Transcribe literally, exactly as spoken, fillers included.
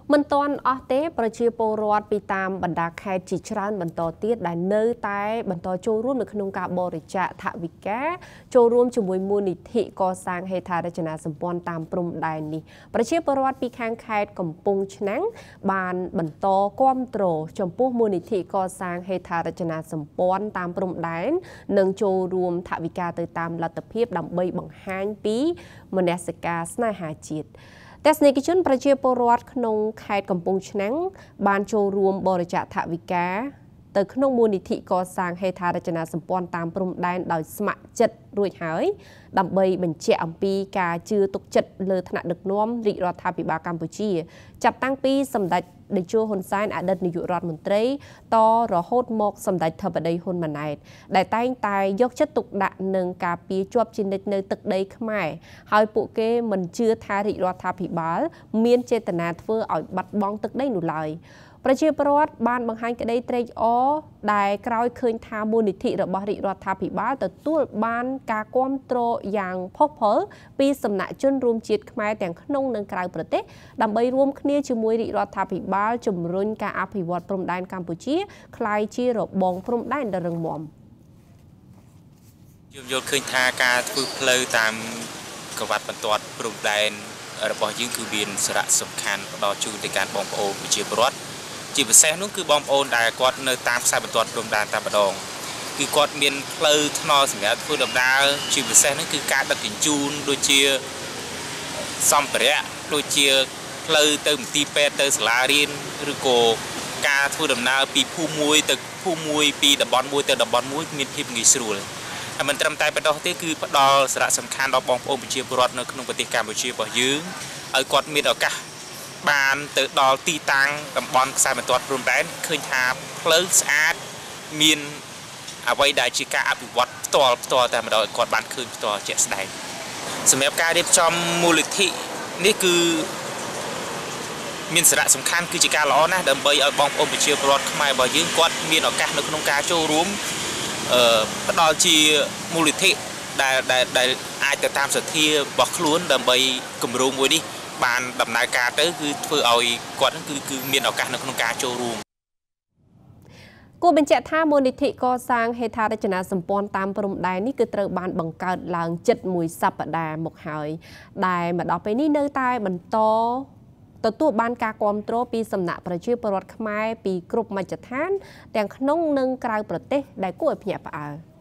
មិនទាន់អស់ទេប្រជាពលរដ្ឋពីតាមបណ្ដាខេត្តជាច្រើនបន្តទៀតដែលនៅតែបន្តចូលរួមនៅក្នុងការបរិច្ចាគថវិកាចូលរួមជាមួយមូលនិធិកសាងហេដ្ឋារចនាសម្ព័ន្ធតាមព្រំដែននេះប្រជាពលរដ្ឋពីខាងខេត្តកំពង់ឆ្នាំងបានបន្តគាំទ្រចំពោះមូលនិធិកសាងហេដ្ឋារចនាសម្ព័ន្ធតាមព្រំដែននិងចូលរួមថវិកាទៅតាមលទ្ធភាពដើម្បីបង្ហាញពីមនសិការស្នេហាជាតិទស្សនិកជនប្រជាពលរដ្ឋក្នុងខេត្តកំពង់ឆ្នាំងបានចូលរួមបរិច្ចាគថវិកាទៅក្នុងមូលនិធិកសាងហេដ្ឋារចនាសម្ព័ន្ធតាមព្រំដែនដោយស្ម័គ្រចិត្តរួចហើយដើម្បីបញ្ជាក់អំពីការជឿទុកចិត្តលើថ្នាក់ដឹកនាំរាជរដ្ឋាភិបាលកម្ពុជាចាប់តាំងពីសម្ដេចតេជោហ៊ុនសែនអតីតនាយករដ្ឋមន្ត្រីតរហូតមកសម្ដេចធិបតីហ៊ុនម៉ាណែតដែលតែងតែយកចិត្តទុកដាក់នឹងការពារជាប់ជានិច្ចនៅទឹកដីខ្មែរហើយពួកគេមិនជឿថារាជរដ្ឋាភិបាលមានចេតនាធ្វើឲ្យបាត់បង់ទឹកដីនោះឡើយប្រជាពលរដ្ឋបានបង្ហាញក្តីត្រេកអរដែលក្រោយឃើញថាមូលនិធិរបស់រាជរដ្ឋាភិបាលទទួលបានការគាំទ្រយ៉ាងផុសផុលពីសំណាក់ជនរួមជាតិខ្មែរទាំងក្នុងនិងក្រៅប្រទេសដើម្បីរួមគ្នាជាមួយរាជរដ្ឋាភិបាលជំរុញការអភិវឌ្ឍព្រំដែនកម្ពុជាក្លាយជារបងព្រំដែនដ៏រឹងមាំយើងយល់ឃើញថាការធ្វើផ្លូវតាមកង្វាត់បន្ទាត់ព្រំដែនរបស់យើងគឺមានសារៈសំខាន់ផ្ដល់ជូនទៅកាន់បងប្អូនប្រជាពលរដ្ឋជាពិសេសនោះគឺបងប្អូនដែលគាត់នៅតាមខ្សែបន្ទាត់ព្រំដែនតែម្ដងគឺគាត់មានផ្លូវថ្នល់សម្រាប់ធ្វើដំណើរជាពិសេសនោះគឺការដឹកជញ្ជូនដូចជាសម្ភារៈដូចជាផ្លូវទៅមន្ទីរពេទ្យទៅសាលារៀនឬក៏ការធ្វើដំណើរពីភូមិមួយទៅភូមិមួយពីតំបន់មួយទៅតំបន់មួយមានភាពងាយស្រួលហើយមិនត្រឹមតែប៉ុណ្ណោះទេគឺផ្ដល់សារៈសំខាន់ដល់បងប្អូនប្រជាពលរដ្ឋនៅក្នុងប្រទេសកម្ពុជារបស់យើងឲ្យគាត់មានឱកាសបានទៅដល់ទីតាំងតំបន់ខ្សែបន្ទាត់ព្រំដែនឃើញថាផ្លូវស្អាតមានអ្វីដែលជាការអភិវឌ្ឍផ្ទាល់ផ្ទាល់តែម្ដងគាត់បានឃើញផ្ទាល់ជាក់ស្ដែងសម្រាប់ការរៀបចំមូលនិធិនេះគឺមានសារៈសំខាន់គឺជាការល្អណាស់ដើម្បីឲ្យបងប្អូនប្រជាពលរដ្ឋខ្មែររបស់យើងគាត់មានឱកាសនៅក្នុងការចូលរួមអឺផ្ដល់ជាមូលនិធិដែលដែលអាចទៅតាមសទ្ធារបស់ខ្លួនដើម្បីគម្រោងមួយនេះបានដំណើរការទៅគឺធ្វើឲ្យគាត់គឺគឺមានឱកាសនៅក្នុងការចូលរួមគួរបញ្ជាក់ថាមូលនិធិកសាងហេដ្ឋារចនាសម្ព័ន្ធតាមព្រំដែននេះគឺត្រូវបានបង្កើតឡើងជិតមួយសប្តាហ៍មកហើយដែលមកដល់ពេលនេះនៅតែបន្តទទួលបានការគាំទ្រពីសំណាក់ប្រជាពលរដ្ឋខ្មែរពីគ្រប់មជ្ឈដ្ឋានទាំងក្នុងនិងក្រៅប្រទេសដែលគួរឲ្យភ្ញាក់ផ្អើល